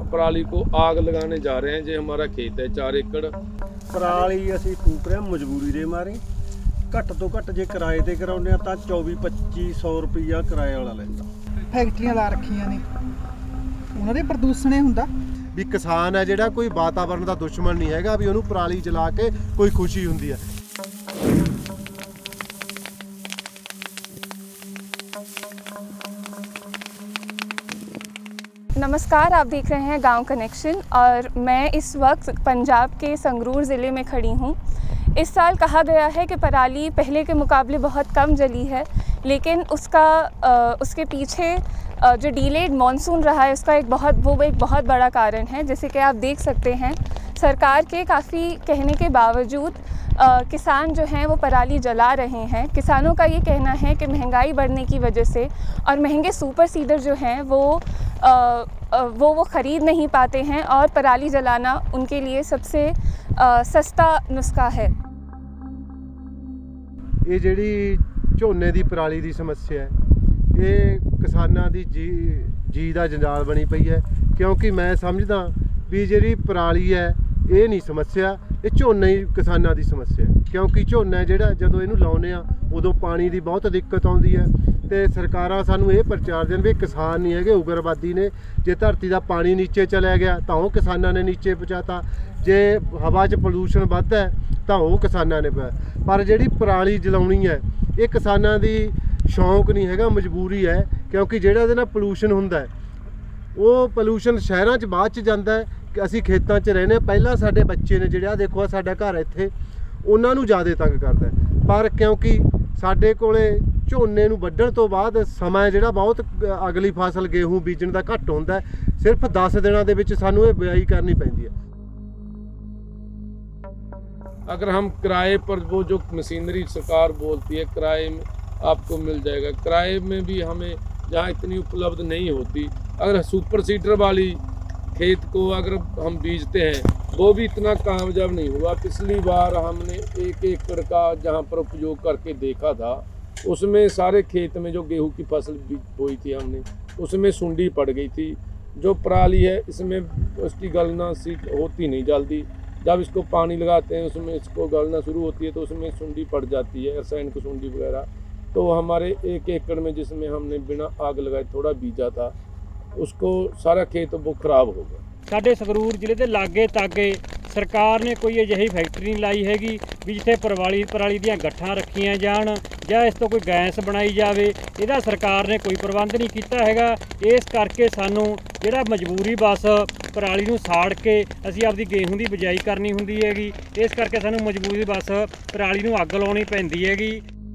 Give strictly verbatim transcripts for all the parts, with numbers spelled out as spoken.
पराली को आग लगाने जा रहे हैं। जो हमारा खेत है चार एकड़ पराली असीं फूक रहे मजबूरी दे मारे। घट तो घट जे किराए ते कराउने आ तां चौबी पच्ची सौ रुपया किराए वाला लैंदा। फैक्ट्रियां ला रखियां ने उन्हां दे प्रदूषण ही हुंदा भी किसान है जिहड़ा कोई वातावरण का दुश्मन नहीं हैगा, भी उन्होंने पराली जला के कोई खुशी हुंदी है। नमस्कार, आप देख रहे हैं गांव कनेक्शन और मैं इस वक्त पंजाब के संगरूर ज़िले में खड़ी हूं। इस साल कहा गया है कि पराली पहले के मुकाबले बहुत कम जली है, लेकिन उसका उसके पीछे जो डिलेड मॉनसून रहा है उसका एक बहुत वो एक बहुत बड़ा कारण है। जैसे कि आप देख सकते हैं, सरकार के काफ़ी कहने के बावजूद आ, किसान जो हैं वो पराली जला रहे हैं। किसानों का ये कहना है कि महंगाई बढ़ने की वजह से और महंगे सुपर सीडर जो हैं वो आ, आ, वो वो ख़रीद नहीं पाते हैं और पराली जलाना उनके लिए सबसे आ, सस्ता नुस्खा है। ये जिहड़ी झोने की पराली की समस्या है, ये किसानां दी जी जी दा जंजाल बनी पई है, क्योंकि मैं समझदा भी जिहड़ी पराली है ये नहीं समस्या, ये झोने ही किसानां दी समस्या है। क्योंकि झोना जिहड़ा जदों इहनूं लाउने आ उदों पानी की बहुत दिक्कत आउंदी है ते सरकारां सानूं ये प्रचार देन भी किसान नहीं है उग्रवादी ने। जे धरती का पानी नीचे चलिया गया तो वो किसानां ने नीचे पहुँचाता, जे हवा च प्रदूषण वधदा है तो वो किसानां ने पाया। पर जिहड़ी पराली जलाउणी है ये किसानां दी शौक नहीं हैगा, मजबूरी है। क्योंकि जिहड़ा इहदे नाल पॉल्यूशन हुंदा है वो पॉल्यूशन शहरां च बाद च जांदा है कि असीं खेतां च रहने। पहलां साडे बच्चे ने जिहड़ा देखो आ साडा घर इत्थे उन्हां नूं ज़्यादा तंग करदा है, पर क्योंकि साडे कोले झोने नूं वड्ढण तो बाद सਮਾं जिहड़ा बहुत अगली फसल गेहूं बीजण दा घੱਟ हुंदा है, सिर्फ दस दिनां दे विच सानूं ये बिजाई करनी पैंदी है। अगर हम किराए पर वो जो मशीनरी सरकार बोलती है किराए में आपको मिल जाएगा, किराए में भी हमें जहाँ इतनी उपलब्ध नहीं होती। अगर सुपर सीडर वाली खेत को अगर हम बीजते हैं वो भी इतना कामयाब नहीं हुआ। पिछली बार हमने एक एकड़ का जहाँ पर उपयोग करके देखा था, उसमें सारे खेत में जो गेहूं की फसल बोई थी हमने, उसमें सुंडी पड़ गई थी। जो पराली है इसमें उसकी गलना सी होती नहीं जल्दी, जब इसको पानी लगाते हैं उसमें इसको गलना शुरू होती है तो उसमें सुंडी पड़ जाती है, रसायन की सुंडी वगैरह। तो हमारे एक एकड़ में जिसमें हमने बिना आग लगाए थोड़ा बीजा था, उसको सारा खेत वो खराब हो गया। साडे संगरूर जिले के लागे तागे सरकार ने कोई अजिही फैक्ट्री नहीं लाई हैगी भी जिथे पराली पराली दीआं गट्ठां रखियां जाण जां इस तो कोई गैस बनाई जावे। इहदा सरकार ने कोई प्रबंध नहीं कीता हैगा। इस करके सानू जिहड़ा मजबूरी बस पराली नूं साड़ के असीं आपदी गेहूं दी बिजाई करनी हुंदी हैगी। इस करके सानू मजबूरी बस पराली नूं अग लाउणी पैंदी हैगी।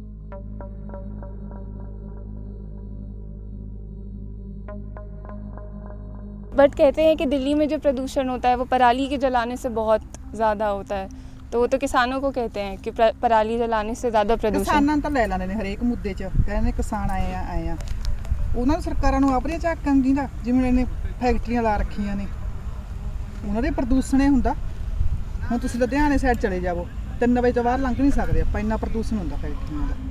बट कहते हैं कि दिल्ली में जो प्रदूषण होता है वो पराली के जलाने से बहुत ज़्यादा होता है, तो वो तो किसानों को कहते हैं कि पराली जलाने से ज़्यादा प्रदूषण। किसानां तो लै लैंदे ने हरेक मुद्दे 'च, कहने किसान आए आ आए आ उन्हां नूं सरकारां नूं आपणियां झाकण दी ना, जिवें इन्हें फैक्ट्रियां ला रखियां ने उन्हां दे प्रदूषण ही हुंदा। हुण तुसीं लुधियाणे साइड चले जावो, तीन वजे तो बाहर लंघ नहीं सकदे आपां, इन्ना प्रदूषण हुंदा फैक्ट्रियां दा।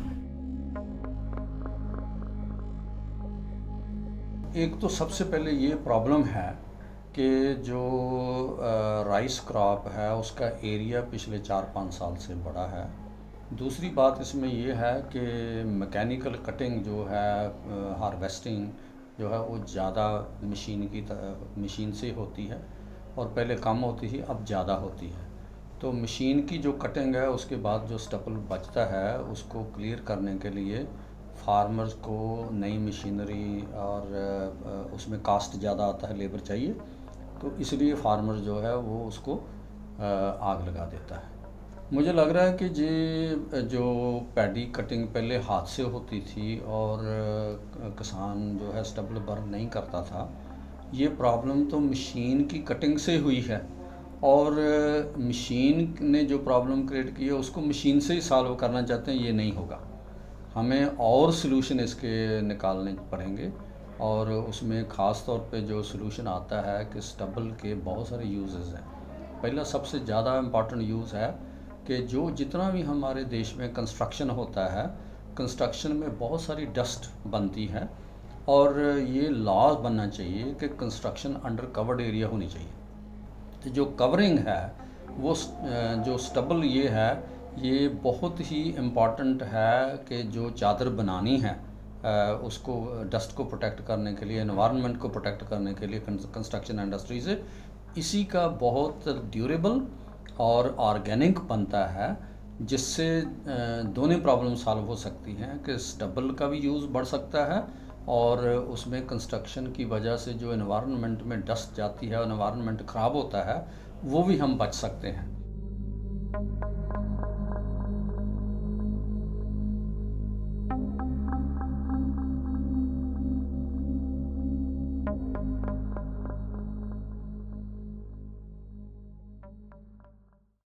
एक तो सबसे पहले ये प्रॉब्लम है कि जो राइस क्रॉप है उसका एरिया पिछले चार पाँच साल से बड़ा है। दूसरी बात इसमें ये है कि मैकेनिकल कटिंग जो है, हार्वेस्टिंग जो है वो ज़्यादा मशीन की मशीन से होती है और पहले कम होती थी, अब ज़्यादा होती है। तो मशीन की जो कटिंग है उसके बाद जो स्टपल बचता है उसको क्लियर करने के लिए फार्मर्स को नई मशीनरी और उसमें कास्ट ज़्यादा आता है, लेबर चाहिए, तो इसलिए फार्मर जो है वो उसको आग लगा देता है। मुझे लग रहा है कि ये जो पैडी कटिंग पहले हाथ से होती थी और किसान जो है स्टबल बर्न नहीं करता था, ये प्रॉब्लम तो मशीन की कटिंग से हुई है और मशीन ने जो प्रॉब्लम क्रिएट की है उसको मशीन से ही सॉल्व करना चाहते हैं, ये नहीं होगा। हमें और सलूशन इसके निकालने पड़ेंगे और उसमें ख़ास तौर पे जो सलूशन आता है कि स्टबल के बहुत सारे यूजेस हैं। पहला सबसे ज़्यादा इम्पॉर्टेंट यूज़ है कि जो जितना भी हमारे देश में कंस्ट्रक्शन होता है, कंस्ट्रक्शन में बहुत सारी डस्ट बनती है और ये लॉ बनना चाहिए कि कंस्ट्रक्शन अंडर कवर्ड एरिया होनी चाहिए। तो जो कवरिंग है वो जो स्टबल ये है ये बहुत ही इम्पॉर्टेंट है कि जो चादर बनानी है उसको डस्ट को प्रोटेक्ट करने के लिए, एनवायरनमेंट को प्रोटेक्ट करने के लिए कंस्ट्रक्शन इंडस्ट्री से, इसी का बहुत ड्यूरेबल और ऑर्गेनिक बनता है, जिससे दोनों प्रॉब्लम सॉल्व हो सकती हैं कि स्टबल का भी यूज़ बढ़ सकता है और उसमें कंस्ट्रक्शन की वजह से जो एनवायरनमेंट में डस्ट जाती है, एनवायरनमेंट ख़राब होता है, वो भी हम बच सकते हैं।